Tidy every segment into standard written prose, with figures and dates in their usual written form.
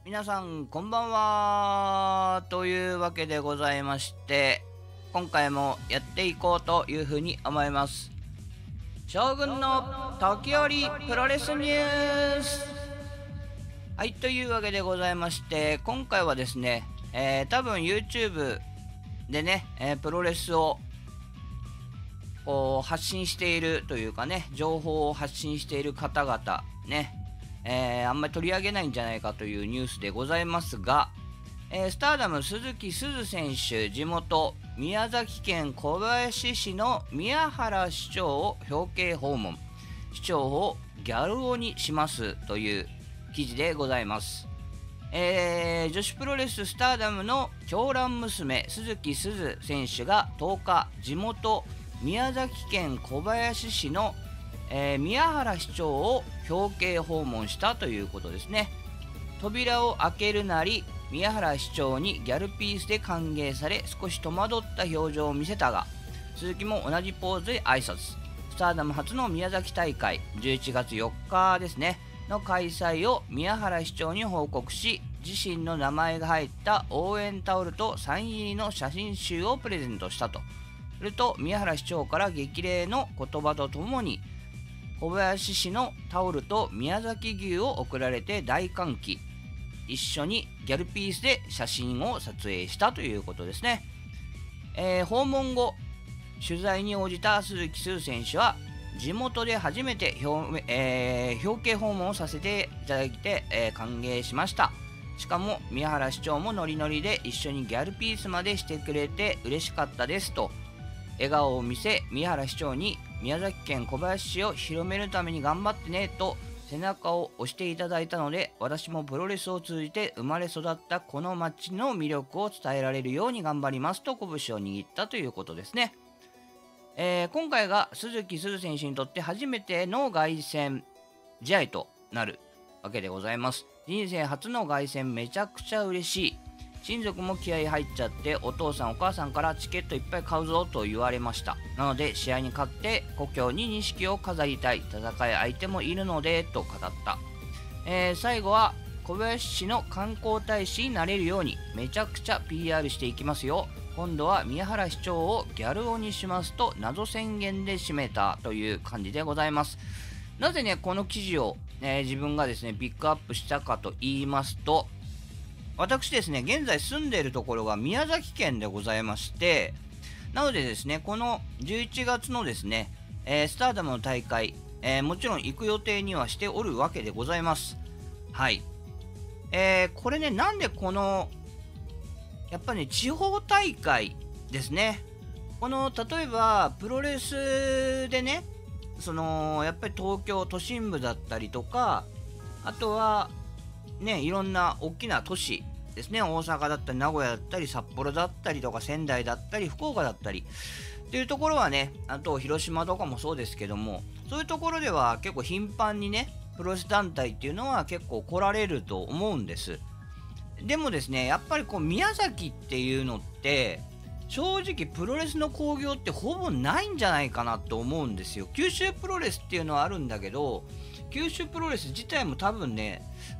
皆さんこんばんは。というわけでございまして、今回もやっていこうというふうに思います。将軍の時折プロレスニュース。はい、というわけでございまして、今回はですね、多分 YouTube でね、プロレスをこう発信しているというかね、情報を発信している方々ね、あんまり取り上げないんじゃないかというニュースでございますが、スターダム鈴木すず選手、地元宮崎県小林市の宮原市長を表敬訪問、市長をギャル男にしますという記事でございます。女子プロレススターダムの長男娘鈴木すず選手が10日、地元宮崎県小林市の宮原市長を表敬訪問したということですね。扉を開けるなり宮原市長にギャルピースで歓迎され、少し戸惑った表情を見せたが、鈴木も同じポーズで挨拶。スターダム初の宮崎大会11月4日ですねの開催を宮原市長に報告し、自身の名前が入った応援タオルとサイン入りの写真集をプレゼントしたと。すると宮原市長から激励の言葉とともに小林市のタオルと宮崎牛を送られて大歓喜。一緒にギャルピースで写真を撮影したということですね。訪問後取材に応じた鈴木すず選手は、地元で初めて表敬訪問をさせていただいて、歓迎しました。しかも宮原市長もノリノリで一緒にギャルピースまでしてくれて嬉しかったですと笑顔を見せ、宮原市長に宮崎県小林市を広めるために頑張ってねと背中を押していただいたので、私もプロレスを通じて生まれ育ったこの町の魅力を伝えられるように頑張りますと拳を握ったということですね。今回が鈴木すず選手にとって初めての凱旋試合となるわけでございます。人生初の凱旋、めちゃくちゃ嬉しい。親族も気合入っちゃって、お父さんお母さんからチケットいっぱい買うぞと言われました。なので試合に勝って故郷に錦を飾りたい。戦い相手もいるのでと語った。最後は小林市の観光大使になれるようにめちゃくちゃ PR していきますよ。今度は宮原市長をギャル男にしますと謎宣言で締めたという感じでございます。なぜねこの記事を、自分がですねピックアップしたかと言いますと、私ですね現在住んでいるところが宮崎県でございまして、なのでですねこの11月のですね、スターダムの大会、もちろん行く予定にはしておるわけでございます。はい、これねなんでこのやっぱりね地方大会ですね、この例えばプロレスでねやっぱり東京都心部だったりとか、あとはねいろんな大きな都市ですね、大阪だったり名古屋だったり札幌だったりとか仙台だったり福岡だったりっていうところはね、あと広島とかもそうですけども、そういうところでは結構頻繁にねプロレス団体っていうのは結構来られると思うんです。でもですねやっぱりこう宮崎っていうのって正直プロレスの興行ってほぼないんじゃないかなと思うんですよ。九州プロレスっていうのはあるんだけど、九州プロレス自体も多分ね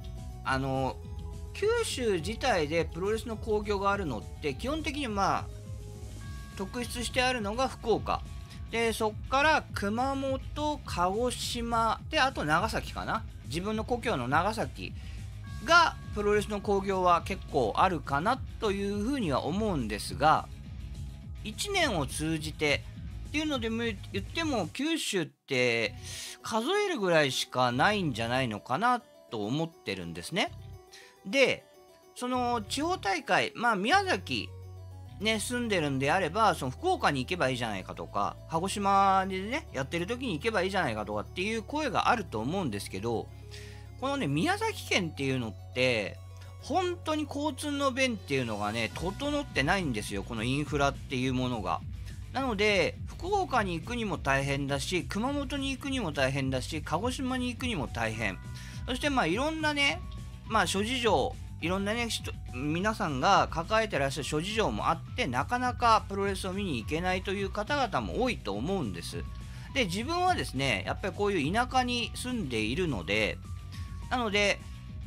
九州自体でプロレスの興行があるのって基本的に特筆してあるのが福岡で、そっから熊本、鹿児島で、あと長崎かな、自分の故郷の長崎がプロレスの興行は結構あるかなというふうには思うんですが、1年を通じてっていうのでも言っても九州って数えるぐらいしかないんじゃないのかなと思ってるんですね。でその地方大会、宮崎ね住んでるんであればその福岡に行けばいいじゃないかとか、鹿児島でねやってる時に行けばいいじゃないかとかっていう声があると思うんですけど、このね宮崎県っていうのって本当に交通の便っていうのがね整ってないんですよ、このインフラっていうものが。なので福岡に行くにも大変だし、熊本に行くにも大変だし、鹿児島に行くにも大変、そしていろんなね諸事情、いろんなね皆さんが抱えてらっしゃる諸事情もあって、なかなかプロレスを見に行けないという方々も多いと思うんです。で自分はですねやっぱりこういう田舎に住んでいるので、なので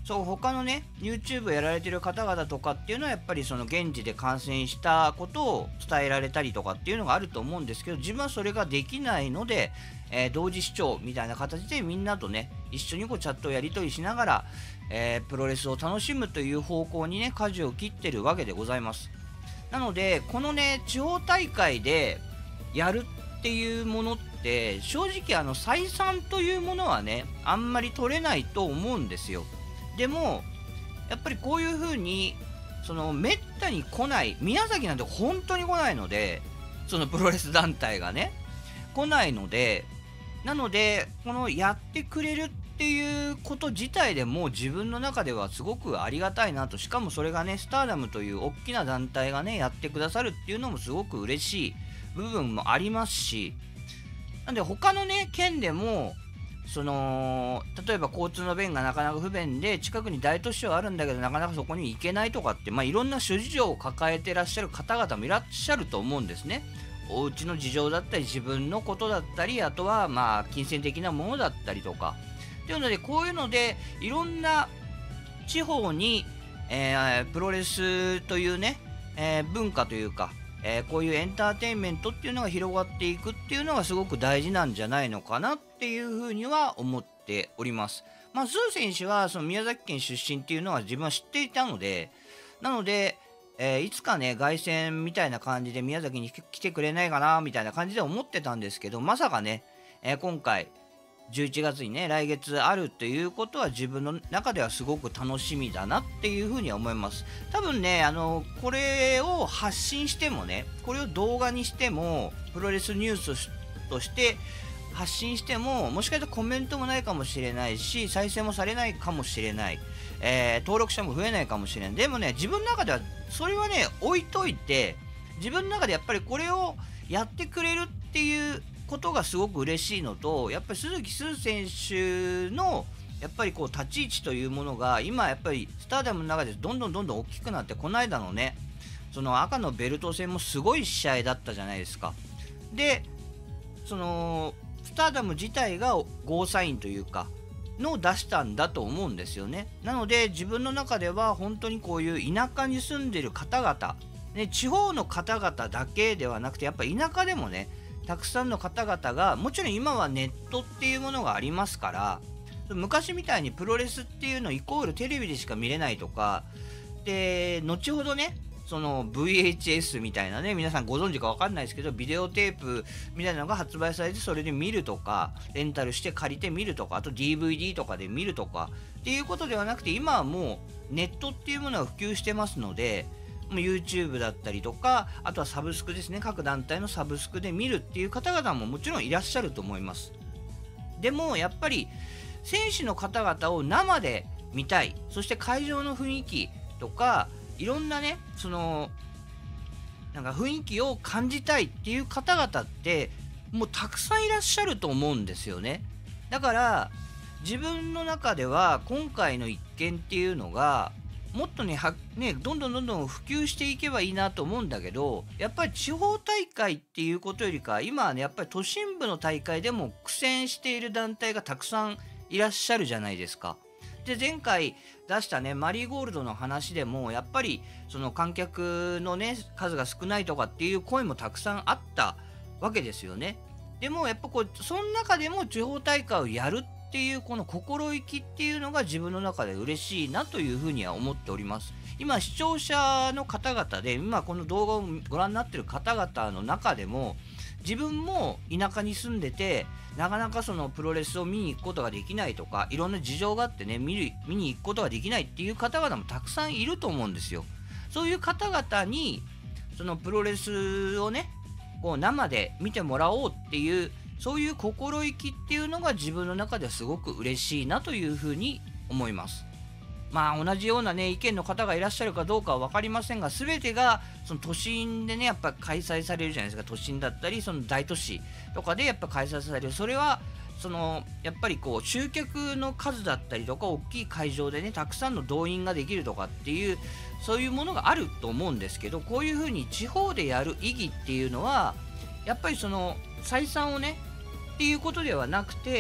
そう他のね YouTube やられてる方々とかっていうのはやっぱりその現地で観戦したことを伝えられたりとかっていうのがあると思うんですけど、自分はそれができないので、同時視聴みたいな形でみんなとね一緒にこうチャットをやり取りしながら、プロレスを楽しむという方向にね舵を切ってるわけでございます。なのでこのね地方大会でやるっていうものって正直採算というものはねあんまり取れないと思うんですよ。でもやっぱりこういう風にそのめったに来ない、宮崎なんて本当に来ないので、そのプロレス団体がね来ないので、なのでこのやってくれるっていうこと自体でもう自分の中ではすごくありがたいなと。しかもそれがねスターダムという大きな団体がねやってくださるっていうのもすごく嬉しい部分もありますし、なんで他のね県でもその例えば交通の便がなかなか不便で近くに大都市はあるんだけどなかなかそこに行けないとかって、いろんな諸事情を抱えてらっしゃる方々もいらっしゃると思うんですね。お家の事情だったり自分のことだったり、あとは金銭的なものだったりとかっていうので、こういうのでいろんな地方に、プロレスというね、文化というか、こういうエンターテインメントっていうのが広がっていくっていうのがすごく大事なんじゃないのかなっていうふうには思っております。スー選手はその宮崎県出身っていうのは自分は知っていたので、なので、いつかね凱旋みたいな感じで宮崎に来てくれないかなみたいな感じで思ってたんですけど、まさかね、今回11月にね来月あるということは自分の中ではすごく楽しみだなっていうふうには思います。多分ねこれを発信してもね、これを動画にしてもプロレスニュースとして発信してももしかしたらコメントもないかもしれないし、再生もされないかもしれない、登録者も増えないかもしれない。でもね自分の中ではそれはね置いといて、自分の中でやっぱりこれをやってくれるっていうことがすごく嬉しいのと、やっぱり鈴木スー選手のやっぱりこう立ち位置というものが今やっぱりスターダムの中でどんどん大きくなって、この間のねその赤のベルト戦もすごい試合だったじゃないですか。でそのスターダム自体がゴーサインというかのを出したんだと思うんですよね。なので自分の中では本当にこういう田舎に住んでる方々、ね、地方の方々だけではなくてやっぱ田舎でもねたくさんの方々が、もちろん今はネットっていうものがありますから、昔みたいにプロレスっていうのイコールテレビでしか見れないとかで、後ほどねその VHS みたいなね、皆さんご存知か分かんないですけどビデオテープみたいなのが発売されて、それで見るとかレンタルして借りて見るとか、あと DVD とかで見るとかっていうことではなくて、今はもうネットっていうものが普及してますので、YouTube だったりとか、あとはサブスクですね、各団体のサブスクで見るっていう方々ももちろんいらっしゃると思います。でもやっぱり選手の方々を生で見たい、そして会場の雰囲気とかいろんなねそのなんか雰囲気を感じたいっていう方々ってもうたくさんいらっしゃると思うんですよね。だから自分の中では今回の一件っていうのがもっとねどんどん普及していけばいいなと思うんだけど、やっぱり地方大会っていうことよりか今はねやっぱり都心部の大会でも苦戦している団体がたくさんいらっしゃるじゃないですか。で前回出したねマリーゴールドの話でもやっぱりその観客のね数が少ないとかっていう声もたくさんあったわけですよね。でもやっぱこうその中でも地方大会をやるっていうこの心意気っていうのが自分の中で嬉しいなというふうには思っております。今視聴者の方々で今この動画をご覧になっている方々の中でも自分も田舎に住んでてなかなかそのプロレスを見に行くことができないとかいろんな事情があってね見に行くことができないっていう方々もたくさんいると思うんですよ。そういう方々にそのプロレスをねこう生で見てもらおうっていうそういう心意気っていうのが自分の中ではすごく嬉しいなというふうに思います。同じようなね意見の方がいらっしゃるかどうかは分かりませんが、全てがその都心でねやっぱ開催されるじゃないですか。都心だったりその大都市とかでやっぱ開催される、それはそのやっぱりこう集客の数だったりとか大きい会場でねたくさんの動員ができるとかっていうそういうものがあると思うんですけど、こういうふうに地方でやる意義っていうのはやっぱりその採算をねっていうことではなくて、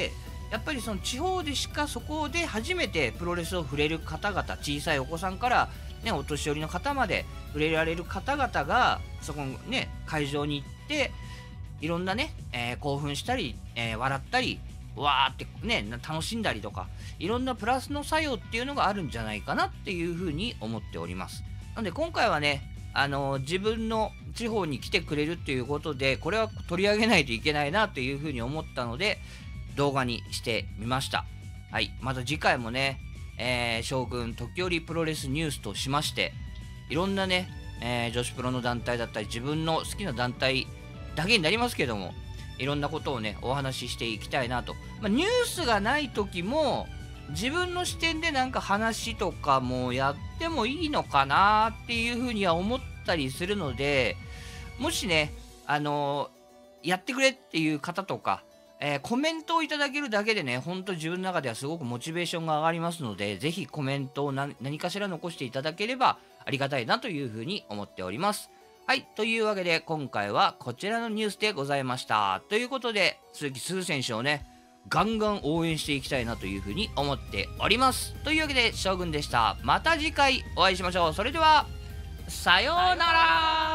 やっぱりその地方でしかそこで初めてプロレスを触れる方々、小さいお子さんから、ね、お年寄りの方まで触れられる方々がそこの、ね、会場に行っていろんなね、興奮したり、笑ったりわーってね楽しんだりとかいろんなプラスの作用っていうのがあるんじゃないかなっていうふうに思っております。なので今回はね自分の地方に来てくれるっていうことでこれは取り上げないといけないなというふうに思ったので動画にしてみました。はい、また次回もね、将軍時折プロレスニュースとしましていろんなね、女子プロの団体だったり自分の好きな団体だけになりますけどもいろんなことをねお話ししていきたいなと、ニュースがない時も自分の視点でなんか話とかもやってもいいのかなっていうふうには思ったりするのでもしねやってくれっていう方とかコメントをいただけるだけでね、ほんと自分の中ではすごくモチベーションが上がりますので、ぜひコメントを何かしら残していただければありがたいなというふうに思っております。はい、というわけで今回はこちらのニュースでございました。ということで、鈴木鈴選手をね、ガンガン応援していきたいなというふうに思っております。というわけで、将軍でした。また次回お会いしましょう。それでは、さようなら。